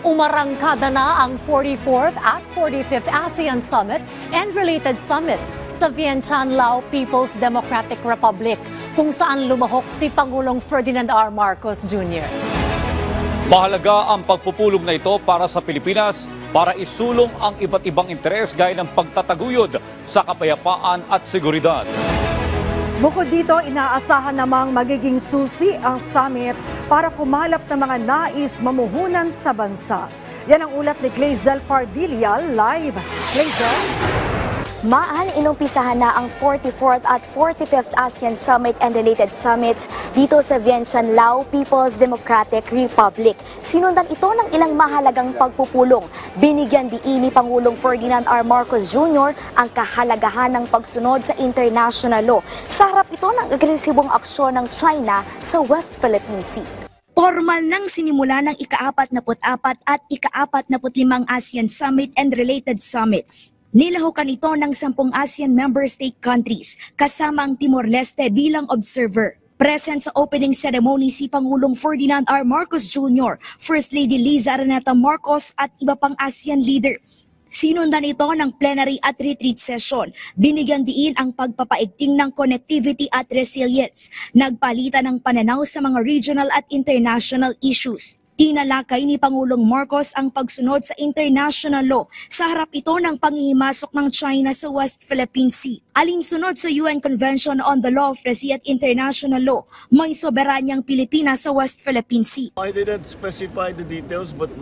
Umarangkada na ang 44th at 45th ASEAN Summit and related summits sa Vientiane, Lao People's Democratic Republic, kung saan lumahok si Pangulong Ferdinand R. Marcos Jr. Mahalaga ang pagpupulong na ito para sa Pilipinas para isulong ang iba't ibang interes gaya ng pagtataguyod sa kapayapaan at seguridad. Bukod dito, inaasahan namang magiging susi ang summit para kumalap ng mga nais mamuhunan sa bansa. Yan ang ulat ni Clazel Pardilla, live. Clazel? Inumpisahan na ang 44th at 45th ASEAN Summit and related summits dito sa Vientiane, Lao People's Democratic Republic. Sinundan ito ng ilang mahalagang pagpupulong. Binigyan diin ni Pangulong Ferdinand R. Marcos Jr. ang kahalagahan ng pagsunod sa international law. Sa harap ito ng agresibong aksyon ng China sa West Philippine Sea. Formal nang sinimula ng ika-44 at ika-45 ASEAN Summit and related summits. Nilahukan ito ng 10 ASEAN member state countries kasama ang Timor-Leste bilang observer. Present sa opening ceremony si Pangulong Ferdinand R. Marcos Jr., First Lady Liza Araneta Marcos at iba pang ASEAN leaders. Sinundan ito ng plenary at retreat session. Binigyan diin ang pagpapaigting ng connectivity at resilience. Nagpalitan ng pananaw sa mga regional at international issues. Tinalakay ni Pangulong Marcos ang pagsunod sa international law sa harap ito ng panghihimasok ng China sa West Philippine Sea. Alinsunod sa UN Convention on the Law of the Sea at International Law, may soberanyang Pilipinas sa West Philippine Sea. I didn't specify the details, but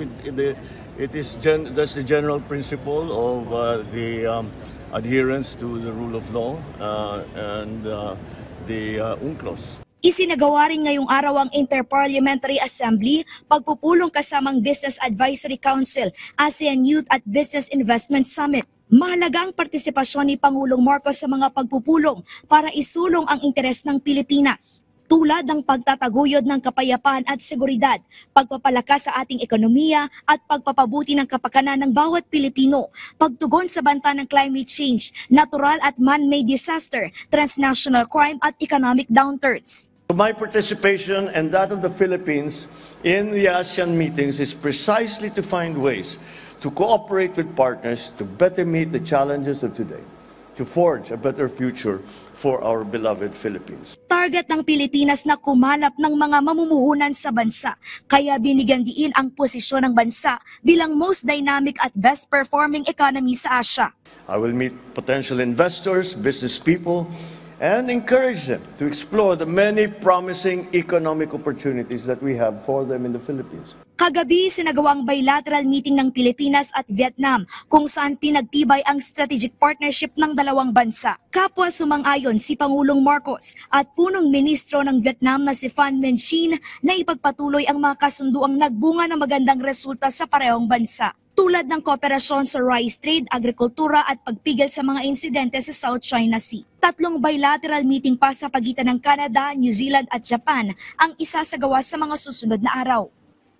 that's the general principle of the adherence to the rule of law and the UNCLOS. Isinagawa rin ngayong araw ang Interparliamentary Assembly, pagpupulong kasamang Business Advisory Council, ASEAN Youth at Business Investment Summit. Mahalaga ang partisipasyon ni Pangulong Marcos sa mga pagpupulong para isulong ang interes ng Pilipinas, tulad ng pagtataguyod ng kapayapaan at seguridad, pagpapalakas sa ating ekonomiya at pagpapabuti ng kapakanan ng bawat Pilipino, pagtugon sa banta ng climate change, natural at man-made disaster, transnational crime at economic downturns. My participation and that of the Philippines in the ASEAN meetings is precisely to find ways to cooperate with partners to better meet the challenges of today, to forge a better future for our beloved Philippines. Target ng Pilipinas na kumalap ng mga mamumuhunan sa bansa, kaya binigyan diin ang posisyon ng bansa bilang most dynamic at best performing economy sa Asia. I will meet potential investors, business people, and encourage them to explore the many promising economic opportunities that we have for them in the Philippines. Kagabi, sinagawang bilateral meeting ng Pilipinas at Vietnam kung saan pinagtibay ang strategic partnership ng dalawang bansa. Kapwa sumang-ayon si Pangulong Marcos at punong ministro ng Vietnam na si Phan Minh Chinh na ipagpatuloy ang mga kasunduang nagbunga ng magandang resulta sa parehong bansa, tulad ng kooperasyon sa rice trade, agrikultura at pagpigil sa mga insidente sa South China Sea. 3 bilateral meeting pa sa pagitan ng Canada, New Zealand at Japan ang isasagawa sa mga susunod na araw.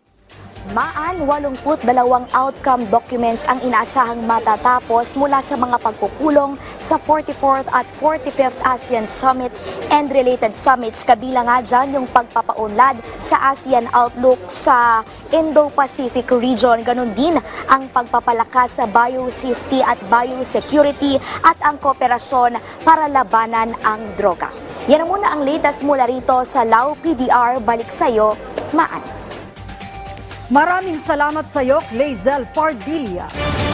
82 outcome documents ang inaasahang matatapos mula sa mga pagpupulong sa 44th at 45th ASEAN Summit and related summits. Kabilang nga dyan yung pagpapaunlad sa ASEAN Outlook sa Indo-Pacific region. Ganon din ang pagpapalakas sa biosafety at biosecurity at ang kooperasyon para labanan ang droga. Yan muna ang latest mula rito sa Lao PDR. Balik sa'yo, Maan. Maraming salamat sa iyo, Clazel Pardilla.